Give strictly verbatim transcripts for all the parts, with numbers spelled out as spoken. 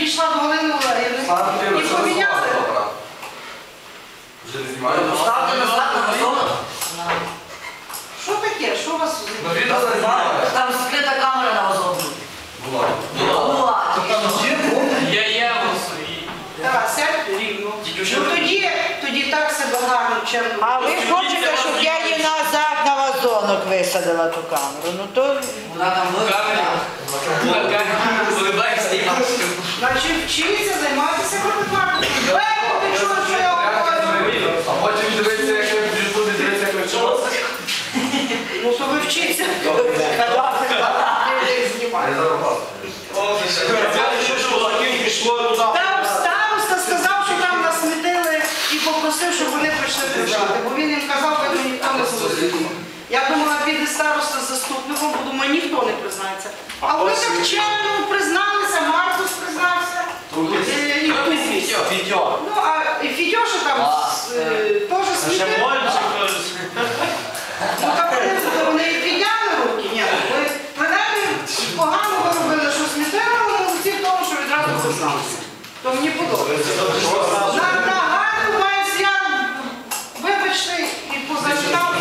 підійшла до Галини Олегівни і поміняли. Вже не знімаю. Ставте назад на газон. Що таке? Що у вас? Там скрита камера на газон. Була. Була. Я є в своїй. Так, сядь рівно. Ну тоді, тоді так себе гарно чемно. А ви хочете, щоб я її назад на вазонок висадила ту камеру? Ну то... Вона там виросла. Улибаєшся і бачиш. Значить, вчіться займатися фотографією. Легко, ти чуєш, що я говорю? А потім дивиться, як ви в Ютубі дивиться, як ви вчилися. Ну то ви вчіться. Я зарубав. Там староста сказав, що там насмітили і попросив, щоб вони прийшли прибрати. Бо він їм казав, що ніхто не зрозумів. Я думала, піде староста з заступником, бо думаю, ніхто не признається. А вони так чемно призналися, Маркус признався. І Тузі. Ну, а і Фідьоша там е, теж смітив. Ну так вони, вони і підняли руки. Ні, ви принаймні погано ви робили, що смітили, але молодці в тому, що відразу призналися. То мені подобається. На, на Галю весь я, вибачте, і позачитав.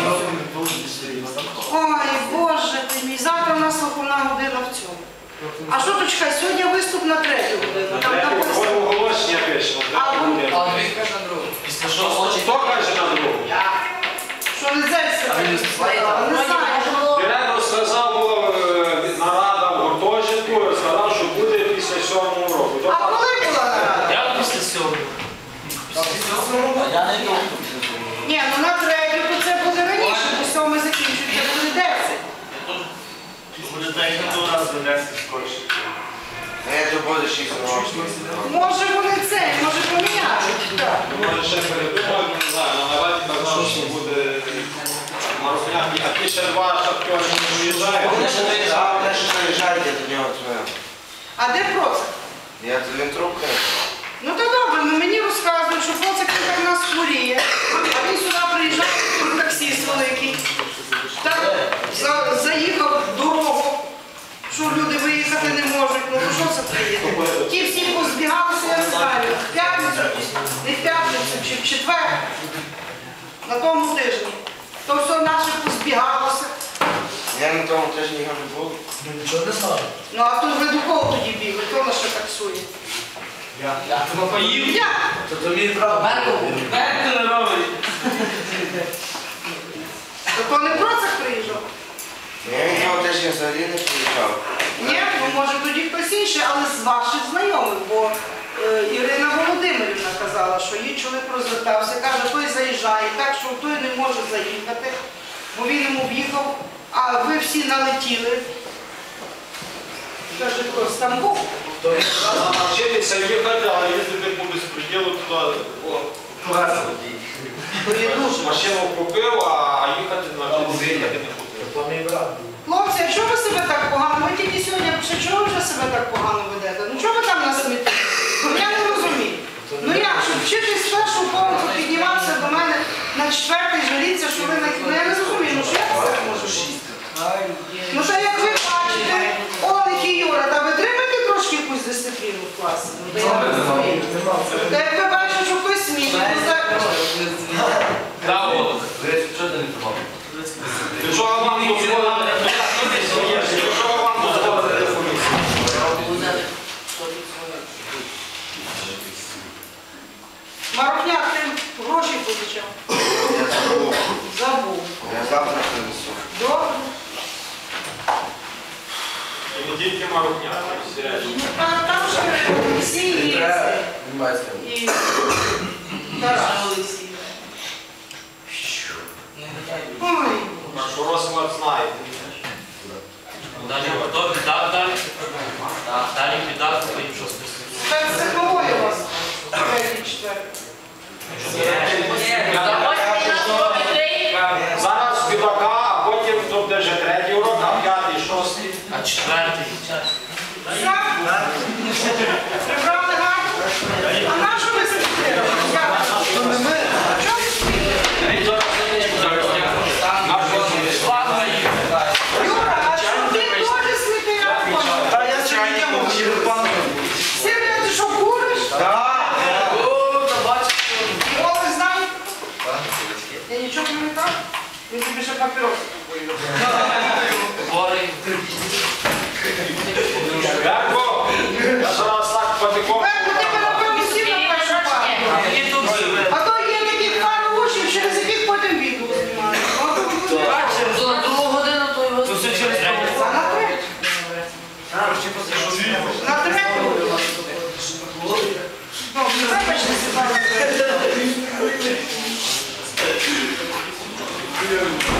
Ой, Боже ти мій, завтра у нас виховна година в цьому. А що тут чекай, сьогодні виступ на третю годину. Там написано. Оголошення пише. А, ну, А дві каже на другу. Після що? Хто каже на другу? що не зельська, не знаю. Директор сказав, е, нарада в гуртожитку, сказав, що буде після сьомого року. А коли була нарада? Я після сьомого. Я не йду. Ні, ну на третю, то це буде раніше, бо сьомий закінчується, буде десять. Буде так, як до нас донести скорше. Це буде шість років. Може вони це, може поміняють. Так. Може ще передумав, не знаю, на нараді казав, що буде Марусняк, а ті ще два шахтери не виїжджають. Вони ще доїжджають, вони ще доїжджають, я до нього дзвонив. А де Процик? Я він трубка. Ну то добре, ну мені розказують, що Процик так в нас хворіє, а він сюди приїжджає, тут таксіст великий. Так за, заїхав дорогу, що люди виїхати не можуть, ну то що це приїде? Ті всі позбігалися, я не знаю, в п'ятницю, не в п'ятницю, чи в четвер, на тому тижні. То все наше позбігалося. Я на тому тижні його не був. Нічого не знаю. Ну а тут ви до кого тоді бігли, хто нас ще таксує? Я тебе поїв. Я! То то мій брат. Мерко був. Мерко не робить. То не Процик приїжджав? Я він того тижня взагалі не приїжджав. Ні, ну може тоді хтось інший, але з ваших знайомих, бо е, Ірина Володимирівна казала, що її чоловік розвертався, каже, той заїжджає, так що той не може заїхати, бо він йому в'їхав, а ви всі налетіли. Каже, хто з Стамбул? Навчитися їхати, але їздити по безпреділу туди. То є дуже. Машину купив, а їхати навчитися їхати не хотів. То мій брат був. Хлопці, а чого ви себе так погано? Ви тільки сьогодні пише, чого ви вже себе так погано ведете? Ну чого ви там на смітті? Ну я не розумію. Ну як, щоб вчитель з першого поверху піднімався до мене на четвертий, жаліться, що ви на... Ну я не розумію, ну що я це можу бути? Ну то як ви бачите, Олег і Юра, та ви тримаєте трошки якусь дисципліну в класі? Ну то я не розумію. Та як ви бачите, що хтось сміє, то так... Да, Олег. Що ти не тримав? Якщо вам дозволити, якщо вам дозволити комісію. Марухняк, ти гроші позичав? Я забув. Забув. Я завтра принесу. Добре. І не тільки Марухня, а всі речі. Ну, там, там ще всі і і Тарас. Ой, Наш розклад знаєте. Далі готові, так, далі. Далі піддати, потім що спустити. спецтехнологія у вас. Третій, четвертий. Зараз співака, а потім то буде вже третій урок, а п'ятий, шостий. А четвертий. Прибрали гарно? А на що ви сидите? Чого ви сидите? Юра, а що ти теж сміти? Та я чайник, черепанку. Він тобі ще папіроси купує. Хворий. Ярко, я зараз так потихоньку. Верку, ти мене напевно сів на першу пару. Мені тут живе. А то є таких пару учнів, через яких потім відео знімають. Бачиш, на другу годину то його... Тут все через А на третю? На третю? Ну, вибачте, Світлана.